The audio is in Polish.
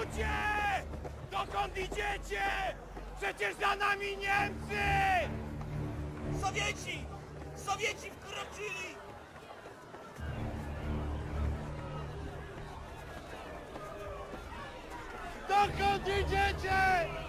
Ludzie! Dokąd idziecie? Przecież za nami Niemcy! Sowieci! Sowieci wkroczyli! Dokąd idziecie?